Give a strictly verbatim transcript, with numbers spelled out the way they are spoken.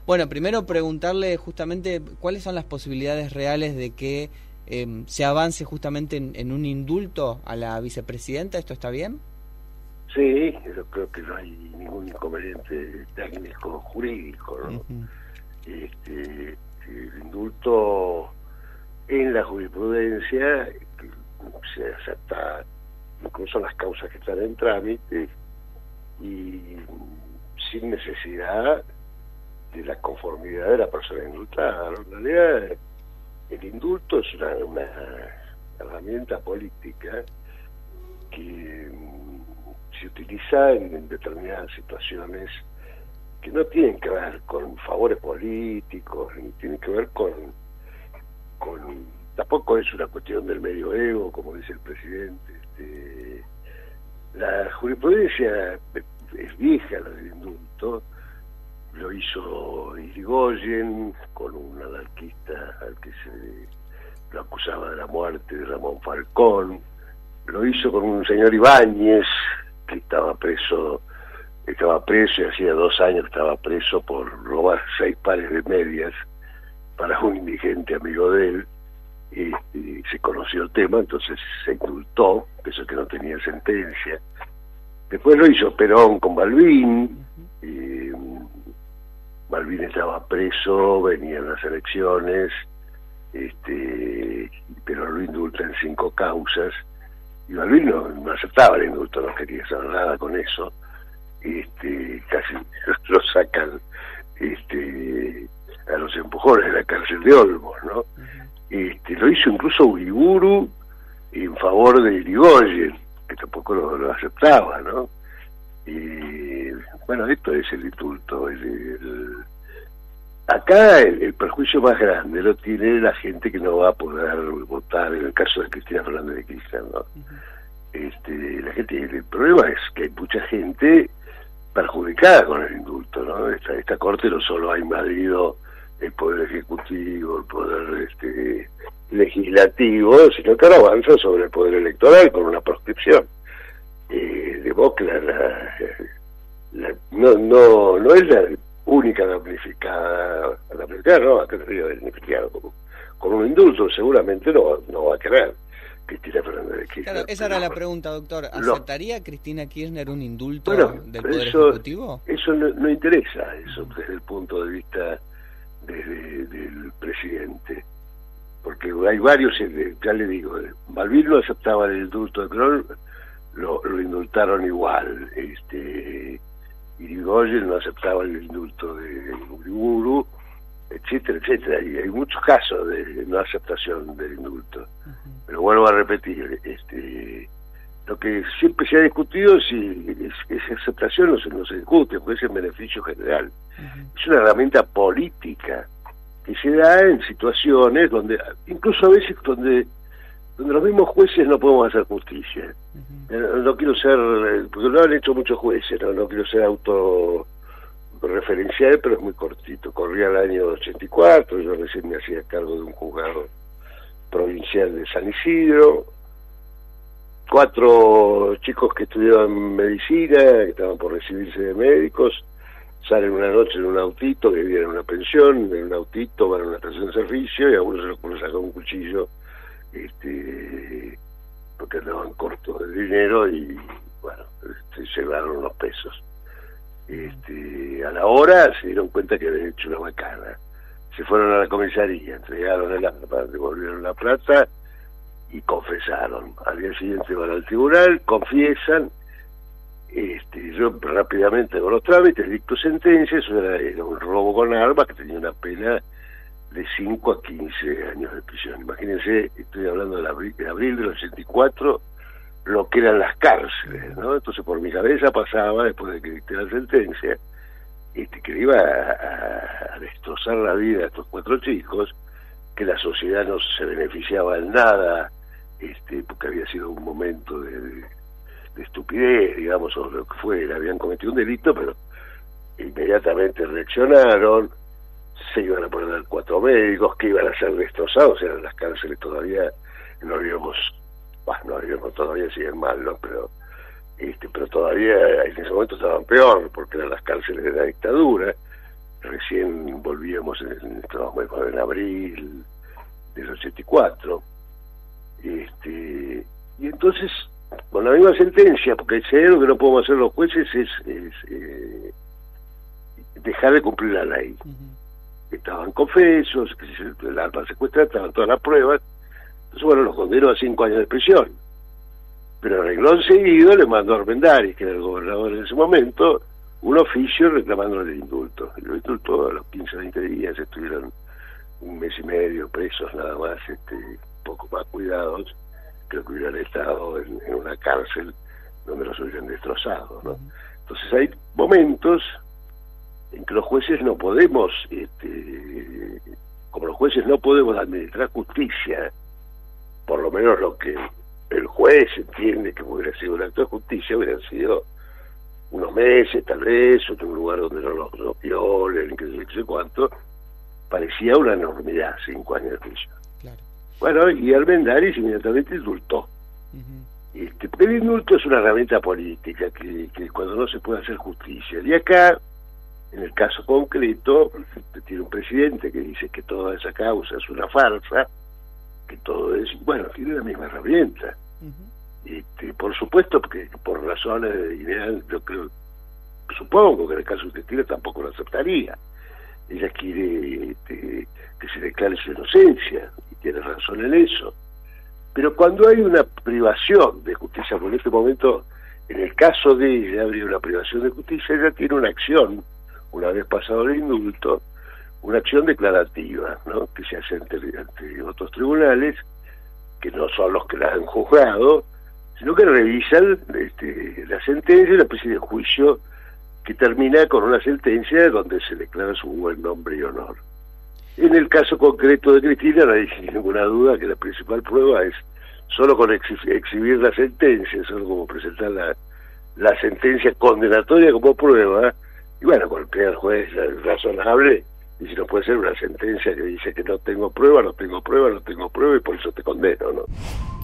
Bueno, primero preguntarle justamente cuáles son las posibilidades reales de que eh, se avance justamente en, en un indulto a la vicepresidenta. ¿Esto está bien? Sí, yo creo que no hay ningún inconveniente técnico, jurídico, ¿no? Uh-huh. Este, el indulto en la jurisprudencia se acepta incluso las causas que están en trámite y sin necesidad de la conformidad de la persona indultada. En realidad, el indulto es una, una herramienta política que se utiliza en, en determinadas situaciones que no tienen que ver con favores políticos, ni tienen que ver con, con tampoco es una cuestión del medioevo, como dice el presidente. Este, la jurisprudencia es vieja, la del indulto, lo hizo Irigoyen con un anarquista al que se lo acusaba de la muerte de Ramón Falcón, lo hizo con un señor Ibáñez que estaba preso, estaba preso y hacía dos años que estaba preso por robar seis pares de medias para un indigente amigo de él. Y, y se conoció el tema, entonces se indultó, eso que no tenía sentencia. Después lo hizo Perón con Balbín, y Balbín estaba preso, venían las elecciones, este, pero lo indulta en cinco causas, y Balbín no, no aceptaba el indulto, no quería saber nada con eso, este, casi lo sacan este, a los empujones de la cárcel de Olmos, ¿no? Este, lo hizo incluso Uriburu en favor de Irigoyen, que tampoco lo, lo aceptaba, ¿no? Y bueno, esto es el indulto. El, el, acá el, el perjuicio más grande lo tiene la gente que no va a poder votar, en el caso de Cristina Fernández de Kirchner, ¿no? Uh-huh. Este, la gente, el problema es que hay mucha gente perjudicada con el indulto, ¿no? Esta, esta corte no solo ha invadido el poder ejecutivo, el poder este, legislativo, sino que ahora avanza sobre el poder electoral con una proscripción. Eh, de Boca la, la, la, no, no, no es la única damnificada, damnificada no, acá sería damnificada con, con un indulto, seguramente no, no va a querer Cristina Fernández de Kirchner. Claro, esa era la pregunta, doctor. ¿Aceptaría no. Cristina Kirchner un indulto bueno, del Poder eso, Ejecutivo? Eso no, no interesa, eso uh-huh. desde el punto de vista desde del presidente, porque hay varios, ya le digo, Balbín no aceptaba el indulto de Perón, lo, lo indultaron igual, este Irigoyen no aceptaba el indulto de Uriburu, etcétera, etcétera, y hay muchos casos de no aceptación del indulto. Uh-huh. Pero vuelvo a repetir, este lo que siempre se ha discutido si es, esa aceptación no se, no se discute, porque es en beneficio general. Uh-huh. Es una herramienta política que se da en situaciones donde, incluso a veces donde, donde los mismos jueces no podemos hacer justicia. Uh-huh. No, no quiero ser, porque lo han hecho muchos jueces, no, no quiero ser autorreferencial, pero es muy cortito. Corría el año ochenta y cuatro, yo recién me hacía cargo de un juzgado provincial de San Isidro, cuatro chicos que estudiaban medicina, que estaban por recibirse de médicos, salen una noche en un autito, que vivían en una pensión, en un autito, van a una estación de servicio, y a uno se le ocurre sacar un cuchillo, este, porque andaban cortos de dinero, y bueno, se llevaron unos pesos. Este, a la hora se dieron cuenta que habían hecho una macana. Se fueron a la comisaría, entregaron el arma, devolvieron la plata, y confesaron. Al día siguiente van al tribunal, confiesan, este, yo rápidamente con los trámites dicto sentencia. Eso era, era un robo con armas que tenía una pena de cinco a quince años de prisión. Imagínense, estoy hablando de abril, de abril del ochenta y cuatro, lo que eran las cárceles, ¿no? Entonces por mi cabeza pasaba, después de que dicté la sentencia, este, que iba a, a destrozar la vida a estos cuatro chicos, que la sociedad no se beneficiaba en nada, este, porque había sido un momento de, de, de estupidez, digamos, o lo que fuera, habían cometido un delito, pero inmediatamente reaccionaron, se iban a poner cuatro médicos que iban a ser destrozados, eran las cárceles todavía, no habíamos, bah, no habíamos todavía siguen mal, ¿no? Pero, este, pero todavía en ese momento estaban peor, porque eran las cárceles de la dictadura, recién volvíamos, en, estábamos en abril del ochenta y cuatro, este, y entonces, con la misma sentencia, porque si hay algo que no podemos hacer los jueces es, es eh, dejar de cumplir la ley. Uh-huh. Estaban confesos, que se, el arma secuestrada, estaban todas las pruebas, entonces bueno, los condenó a cinco años de prisión. Pero renglón seguido le mandó a Armendáriz, que era el gobernador en ese momento, un oficio reclamando el indulto. Y lo indultó a los quince a veinte días, estuvieron un mes y medio presos nada más, este, poco más cuidados, creo que hubieran estado en, en una cárcel donde los hubieran destrozado, ¿no? Entonces hay momentos en que los jueces no podemos, este, como los jueces no podemos administrar justicia, por lo menos lo que el juez entiende que hubiera sido un acto de justicia, hubieran sido unos meses tal vez, otro lugar donde no los no violen, que sé, sé cuánto, parecía una enormidad, cinco años de prisión. Claro. Bueno, y Armendáriz inmediatamente indultó. Uh-huh. Este, porque el indulto es una herramienta política que, que cuando no se puede hacer justicia. Y acá, en el caso concreto, tiene un presidente que dice que toda esa causa es una farsa, que todo es, bueno, tiene la misma herramienta. Uh-huh. Este, por supuesto, porque por razones de dinero, yo creo, supongo que en el caso de Cristina tampoco lo aceptaría. Ella quiere este, que se declare su inocencia, y tiene razón en eso. Pero cuando hay una privación de justicia, por en este momento, en el caso de ella, habría una privación de justicia, ella tiene una acción, una vez pasado el indulto, una acción declarativa, ¿no?, que se hace ante, ante otros tribunales, que no son los que la han juzgado, sino que revisan este, la sentencia y la especie de juicio que termina con una sentencia donde se declara su buen nombre y honor. En el caso concreto de Cristina no hay ninguna duda que la principal prueba es solo con ex exhibir la sentencia, solo como presentar la, la sentencia condenatoria como prueba, y bueno, golpea al juez razonable, y si no puede ser una sentencia que dice que no tengo prueba, no tengo prueba, no tengo prueba, y por eso te condeno, ¿no?